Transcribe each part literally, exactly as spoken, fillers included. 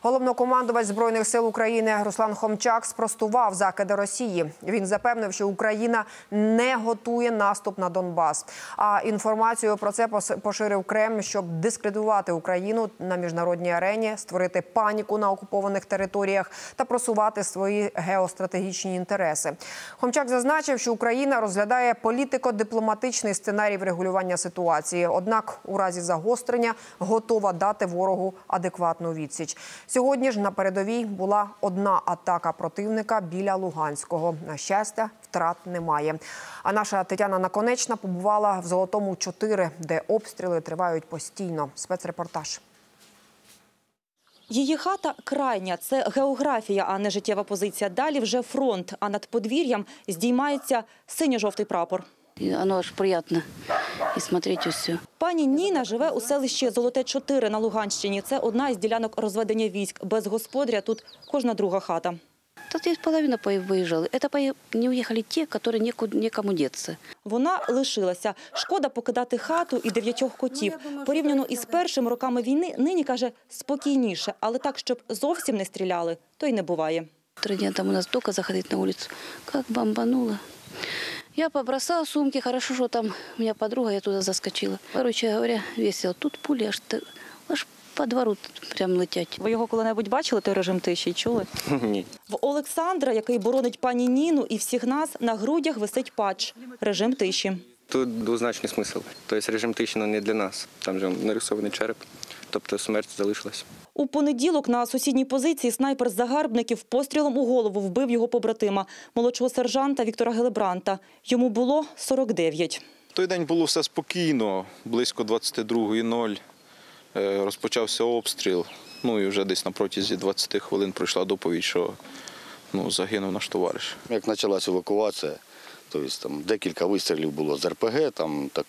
Головнокомандувач Збройних сил України Руслан Хомчак спростував закиди Росії. Він запевнив, що Україна не готує наступ на Донбас. А інформацію про це поширив Кремль, щоб дискредитувати Україну на міжнародній арені, створити паніку на окупованих територіях та просувати свої геостратегічні інтереси. Хомчак зазначив, що Україна розглядає політико-дипломатичний сценарій врегулювання ситуації. Однак у разі загострення готова дати ворогу адекватну відсіч. Сьогодні ж на передовій була одна атака противника біля Луганського. На щастя, втрат немає. А наша Тетяна Наконечна побувала в Золотому чотири, де обстріли тривають постійно. Спецрепортаж. Її хата крайня – це географія, а не життєва позиція. Далі вже фронт, а над подвір'ям здіймається синьо-жовтий прапор. Воно аж приємно і дивитися усе. Пані Ніна живе у селищі Золоте чотири на Луганщині. Це одна із ділянок розведення військ. Без господаря тут кожна друга хата. Тут є половина виїжджали. Це не уїхали ті, які нікому діться. Вона лишилася. Шкода покидати хату і дев'ятьох котів. Порівняно із першими роками війни, нині, каже, спокійніше. Але так, щоб зовсім не стріляли, то й не буває. Три дні там у нас тільки заходити на вулицю. Як бомбануло. Я побросала сумки, хорошо, що там у мене подруга, я туди заскочила. Короче говоря, весело. Тут пулі аж, аж по двору прямо летять. Ви його коли-небудь бачили, той режим тиші, чули? Ні. В Олександра, який боронить пані Ніну і всіх нас, на грудях висить патч – режим тиші. Тут двозначний смисл. Тобто режим тиші не для нас. Там же нарисований череп, тобто смерть залишилась. У понеділок на сусідній позиції снайпер з загарбників пострілом у голову вбив його побратима, молодшого сержанта Віктора Гелебранта. Йому було сорок дев'ять. В той день було все спокійно, близько двадцять другої нуль розпочався обстріл. Ну і вже десь на протязі двадцяти хвилин пройшла доповідь, що ну, загинув наш товариш. Як почалася евакуація, тобто там декілька вистрілів було з РПГ, там так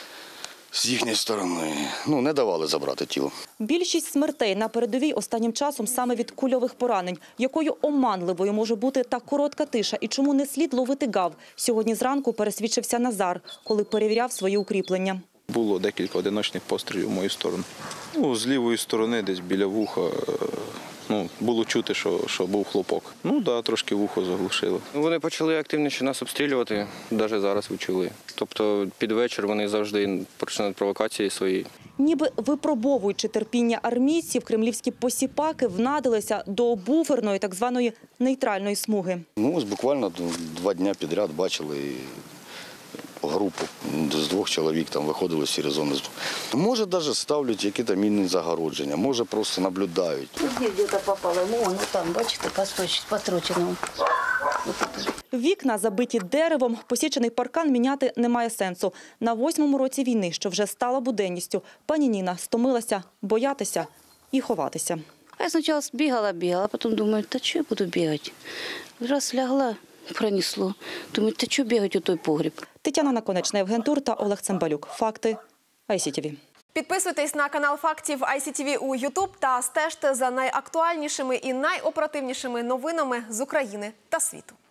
з їхньої сторони, ну, не давали забрати тіло. Більшість смертей на передовій останнім часом саме від кульових поранень. Якою оманливою може бути та коротка тиша і чому не слід ловити гав? Сьогодні зранку пересвідчився Назар, коли перевіряв свої укріплення. Було декілька одиночних пострілів в мою сторону. Ну, з лівої сторони, десь біля вуха, ну, було чути, що, що був хлопок. Ну, да, трошки вухо заглушило. Вони почали активніше нас обстрілювати, навіть зараз ви чули. Тобто під вечір вони завжди починають провокації свої. Ніби випробовуючи терпіння армійців, кремлівські посіпаки внадилися до буферної, так званої нейтральної смуги. Ну, ось буквально два дні підряд бачили групу з двох чоловік, там виходили з сірі зони. Може, навіть ставлять якісь мінні загородження, може, просто наблюдають. Тут десь попало, вон, там, бачите, построчено. Вікна, забиті деревом, посічений паркан міняти немає сенсу. На восьмому році війни, що вже стала буденністю, пані Ніна стомилася боятися і ховатися. А я спочатку бігала, бігала, а потім думаю, та чого я буду бігати? Раз лягла, пронесло. Думаю, та чого бігати у той погріб? Тетяна Наконечна, Євген Тур та Олег Цимбалюк. Факти ай сі ті ві. Підписуйтесь на канал Фактів ай сі ті ві у Ютуб та стежте за найактуальнішими і найоперативнішими новинами з України та світу.